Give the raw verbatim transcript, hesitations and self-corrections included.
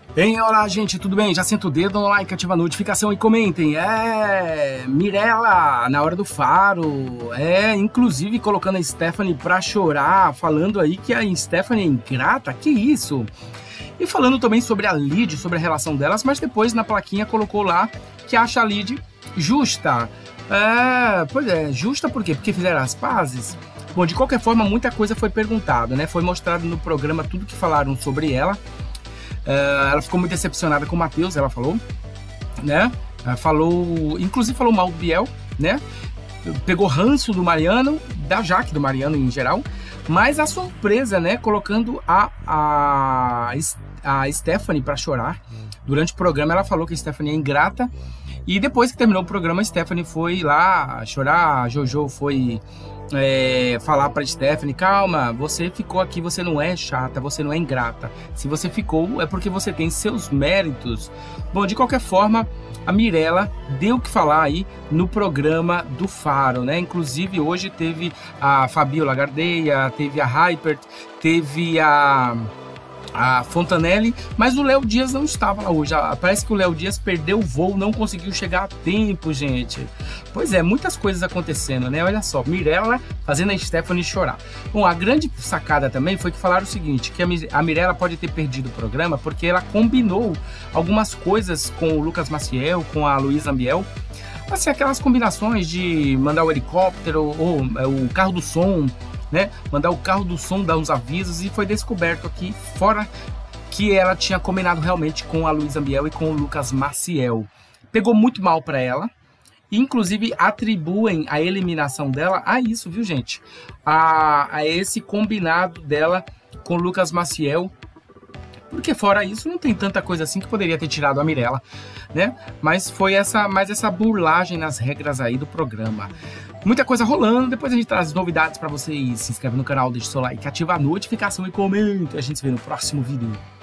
Bem, olá gente, tudo bem? Já senta o dedo no like, ativa a notificação e comentem. É, Mirella, na hora do faro, é, inclusive colocando a Stephanie pra chorar, falando aí que a Stephanie é ingrata, que isso? E falando também sobre a Lid, sobre a relação delas, mas depois na plaquinha colocou lá que acha a Lid justa. É, pois é, justa por quê? Porque fizeram as pazes? Bom, de qualquer forma, muita coisa foi perguntada, né? Foi mostrado no programa tudo que falaram sobre ela. Uh, ela ficou muito decepcionada com o Matheus, ela falou, né? Uh, falou, inclusive falou mal do Biel, né? Pegou ranço do Mariano, da Jaque, do Mariano em geral, mas a surpresa, né? Colocando a, a, a Stephanie para chorar. Durante o programa ela falou que a Stephanie é ingrata. E depois que terminou o programa, a Stephanie foi lá chorar, a Jojo foi é, falar pra Stephanie, calma, você ficou aqui, você não é chata, você não é ingrata. Se você ficou, é porque você tem seus méritos. Bom, de qualquer forma, a Mirella deu o que falar aí no programa do Faro, né? Inclusive, hoje teve a Fabiola Gardeia, teve a Hyper, teve a... a Fontanelli, mas o Léo Dias não estava lá hoje. Parece que o Léo Dias perdeu o voo, não conseguiu chegar a tempo, gente. Pois é, muitas coisas acontecendo, né? Olha só, Mirella fazendo a Stephanie chorar. Bom, a grande sacada também foi que falaram o seguinte, que a Mirella pode ter perdido o programa porque ela combinou algumas coisas com o Lucas Maciel, com a Luísa Ambiel, assim, aquelas combinações de mandar o helicóptero ou, ou o carro do som, né? Mandar o carro do som, dar uns avisos, e foi descoberto aqui fora que ela tinha combinado realmente com a Luísa Ambiel e com o Lucas Maciel. Pegou muito mal para ela, inclusive atribuem a eliminação dela a isso, viu gente? A, a esse combinado dela com o Lucas Maciel, porque fora isso não tem tanta coisa assim que poderia ter tirado a Mirella, né? Mas foi essa, mais essa burlagem nas regras aí do programa. Muita coisa rolando, depois a gente traz novidades para vocês. Se inscreve no canal, deixa o seu like, ativa a notificação e comenta. A gente se vê no próximo vídeo.